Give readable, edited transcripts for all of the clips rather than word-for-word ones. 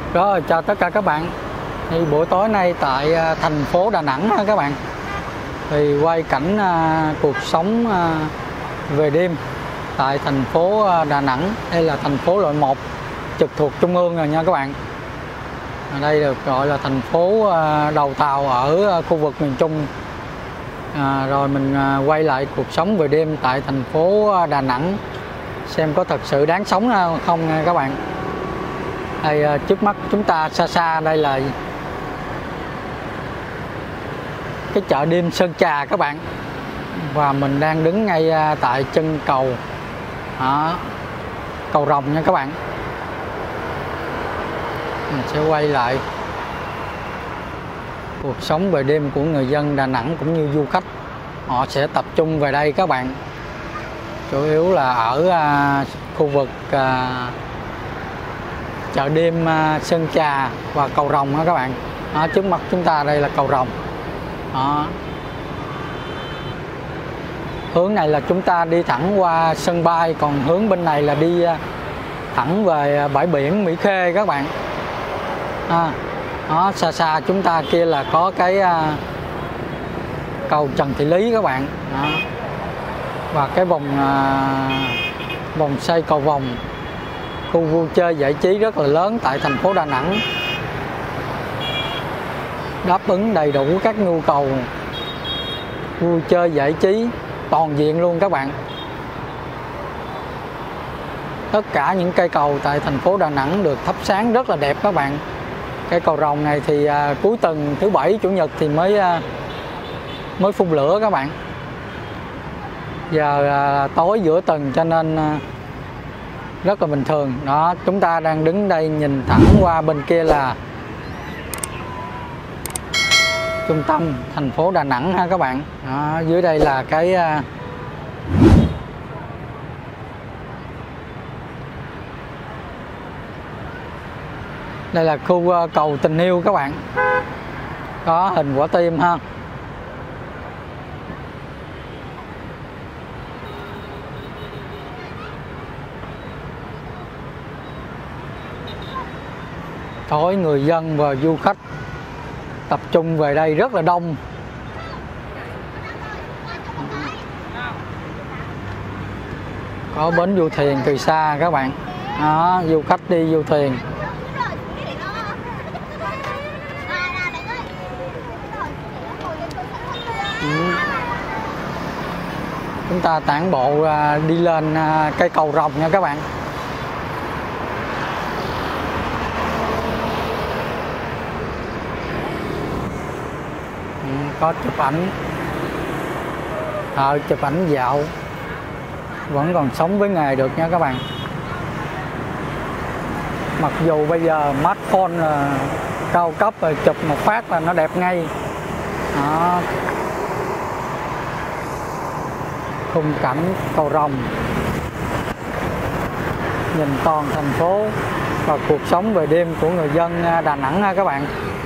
Rồi, chào tất cả các bạn. Thì buổi tối nay tại thành phố Đà Nẵng các bạn, thì quay cảnh cuộc sống về đêm tại thành phố Đà Nẵng. Đây là thành phố loại 1 trực thuộc Trung ương rồi nha các bạn. Ở đây được gọi là thành phố đầu tàu ở khu vực miền Trung. Rồi mình quay lại cuộc sống về đêm tại thành phố Đà Nẵng, xem có thật sự đáng sống không nha các bạn. Đây, trước mắt chúng ta xa xa đây là cái chợ đêm Sơn Trà các bạn, và mình đang đứng ngay tại chân cầu cầu Rồng nha các bạn. Mình sẽ quay lại cuộc sống về đêm của người dân Đà Nẵng cũng như du khách, họ sẽ tập trung về đây các bạn, chủ yếu là ở khu vực chợ đêm Sơn Trà và cầu Rồng đó các bạn. Trước mắt chúng ta đây là cầu Rồng. Hướng này là chúng ta đi thẳng qua sân bay, còn hướng bên này là đi thẳng về bãi biển Mỹ Khê các bạn. Xa xa chúng ta kia là có cái cầu Trần Thị Lý các bạn. Và cái vòng xoay cầu Vồng, khu vui chơi giải trí rất là lớn tại thành phố Đà Nẵng, đáp ứng đầy đủ các nhu cầu vui chơi giải trí toàn diện luôn các bạn. Tất cả những cây cầu tại thành phố Đà Nẵng được thắp sáng rất là đẹp các bạn. Cây cầu Rồng này thì cuối tuần thứ Bảy Chủ nhật thì mới phun lửa các bạn. Giờ tối giữa tuần cho nên rất là bình thường. Đó, chúng ta đang đứng đây nhìn thẳng qua bên kia là trung tâm thành phố Đà Nẵng ha các bạn. Đó, dưới đây là cái đây là khu cầu Tình Yêu các bạn, có hình quả tim ha. Tối người dân và du khách tập trung về đây rất là đông. Có bến du thuyền từ xa các bạn. Đó, du khách đi du thuyền. Chúng ta tản bộ đi lên cây cầu Rồng nha các bạn. Có chụp ảnh, chụp ảnh dạo, vẫn còn sống với nghề được nha các bạn. Mặc dù bây giờ smartphone cao cấp rồi, chụp một phát là nó đẹp ngay. Đó, khung cảnh cầu Rồng, nhìn toàn thành phố và cuộc sống về đêm của người dân Đà Nẵng ha các bạn.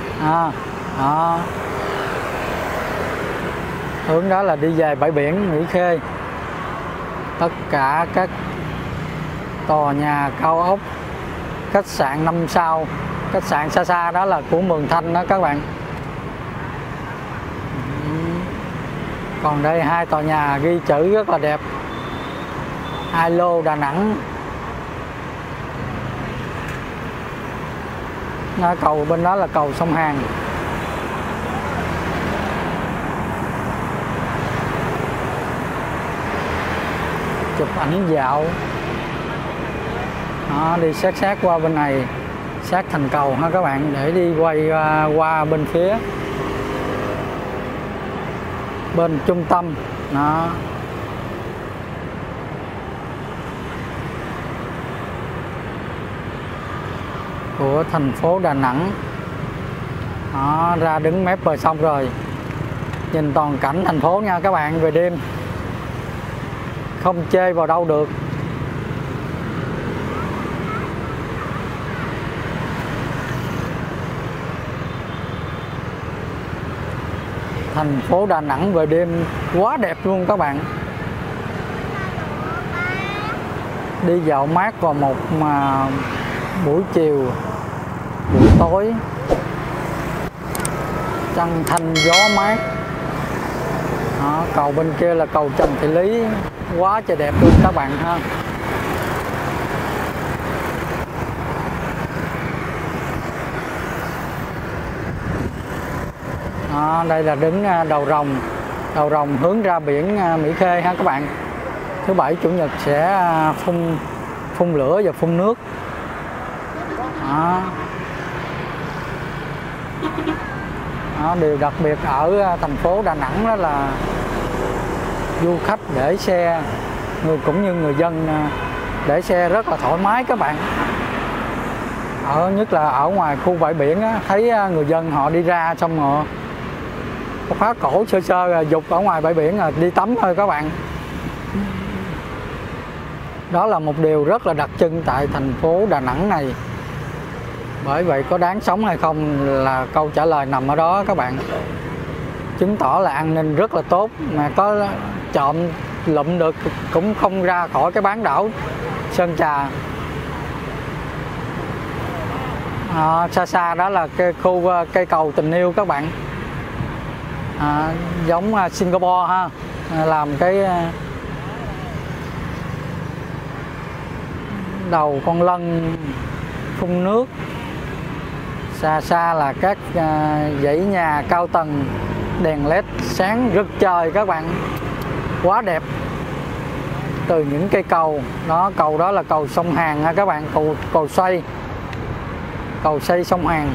Hướng đó là đi về bãi biển Mỹ Khê. Tất cả các tòa nhà cao ốc, khách sạn 5 sao, khách sạn xa xa đó là của Mường Thanh đó các bạn. Còn đây hai tòa nhà ghi chữ rất là đẹp, Hello Đà Nẵng. Cầu bên đó là cầu sông Hàn. Chụp ảnh dạo. Đó, đi sát qua bên này, sát thành cầu ha các bạn, để đi quay qua bên phía bên trung tâm. Đó, của thành phố Đà Nẵng. Đó, ra đứng mép bờ sông rồi, nhìn toàn cảnh thành phố nha các bạn. Về đêm không chê vào đâu được. Thành phố Đà Nẵng về đêm quá đẹp luôn các bạn. Đi dạo mát vào một buổi chiều, buổi tối, trăng thanh gió mát. Đó, cầu bên kia là cầu Trần Thị Lý, quá trời đẹp luôn các bạn ha. Đó, đây là đứng đầu rồng hướng ra biển Mỹ Khê ha các bạn. Thứ bảy chủ nhật sẽ phun lửa và phun nước. Đó. Đó, điều đặc biệt ở thành phố Đà Nẵng đó là du khách để xe cũng như người dân để xe rất là thoải mái các bạn. Nhất là ở ngoài khu bãi biển á, thấy người dân họ đi ra xong họ khóa cổ sơ sơ dục ở ngoài bãi biển đi tắm thôi các bạn. Đó là một điều rất là đặc trưng tại thành phố Đà Nẵng này. Bởi vậy có đáng sống hay không là câu trả lời nằm ở đó các bạn. Chứng tỏ là an ninh rất là tốt, mà có trộm lụm được cũng không ra khỏi cái bán đảo Sơn Trà. Xa xa đó là cái khu cây cầu tình yêu các bạn. Giống Singapore ha, làm cái đầu con lân phun nước. Xa xa là các dãy nhà cao tầng, đèn led sáng rực trời các bạn, quá đẹp. Từ những cây cầu đó, cầu đó là cầu sông Hàn ha các bạn, cầu xây sông Hàn,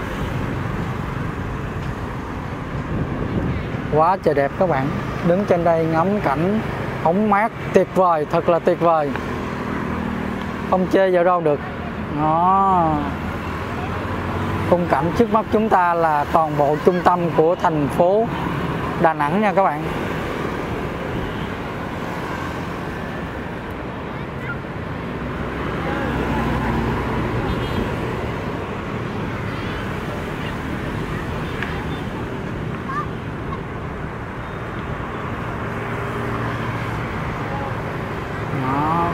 quá trời đẹp các bạn. Đứng trên đây ngắm cảnh hóng mát tuyệt vời, thật là tuyệt vời, không chê vào đâu được. Đó, khung cảnh trước mắt chúng ta là toàn bộ trung tâm của thành phố Đà Nẵng nha các bạn. Đó.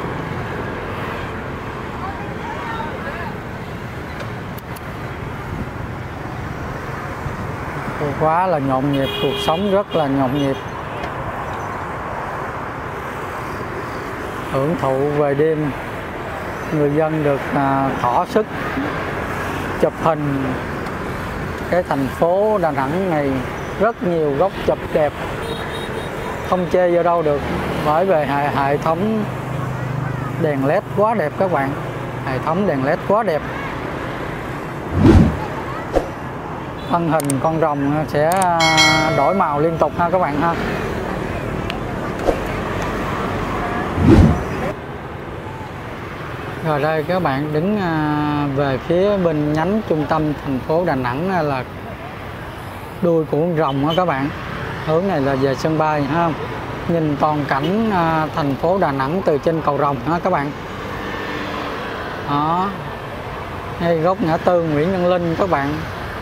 Quá là nhộn nhịp, cuộc sống rất là nhộn nhịp. Hưởng thụ về đêm, người dân được thỏa sức chụp hình. Cái thành phố Đà Nẵng này rất nhiều góc chụp đẹp, không chê vào đâu được. Bởi vì hệ thống đèn led quá đẹp các bạn, hệ thống đèn led quá đẹp. Thân hình con rồng sẽ đổi màu liên tục ha các bạn ha. Rồi đây các bạn đứng về phía bên nhánh trung tâm thành phố Đà Nẵng là đuôi của con rồng ha các bạn. Hướng này là về sân bay ha. Nhìn toàn cảnh thành phố Đà Nẵng từ trên cầu rồng ha các bạn. Đó, ngay góc ngã tư Nguyễn Văn Linh các bạn.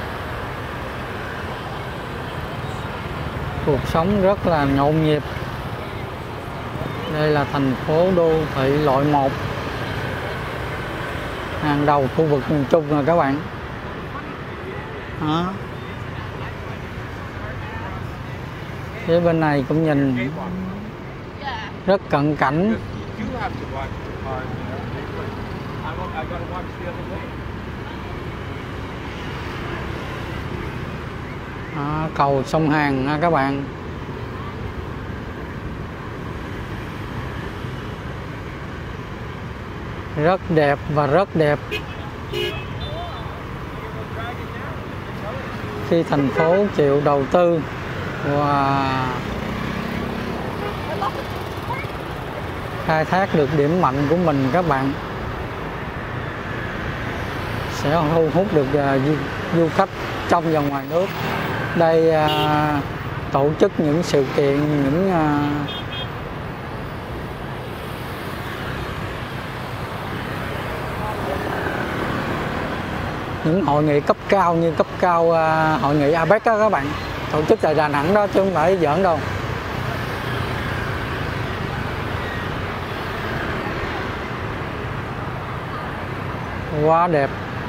Cuộc sống rất là nhộn nhịp. Đây là thành phố đô thị loại 1, hàng đầu khu vực miền Trung rồi các bạn. Đó. Phía bên này cũng nhìn rất cận cảnh. Đó, cầu sông Hàn ha các bạn. Rất đẹp và rất đẹp. Khi thành phố chịu đầu tư và khai thác được điểm mạnh của mình các bạn, sẽ thu hút được du khách trong và ngoài nước. Đây tổ chức những sự kiện, những hội nghị cấp cao như hội nghị APEC đó các bạn, tổ chức tại Đà Nẵng đó chứ không phải giỡn đâu. Quá đẹp.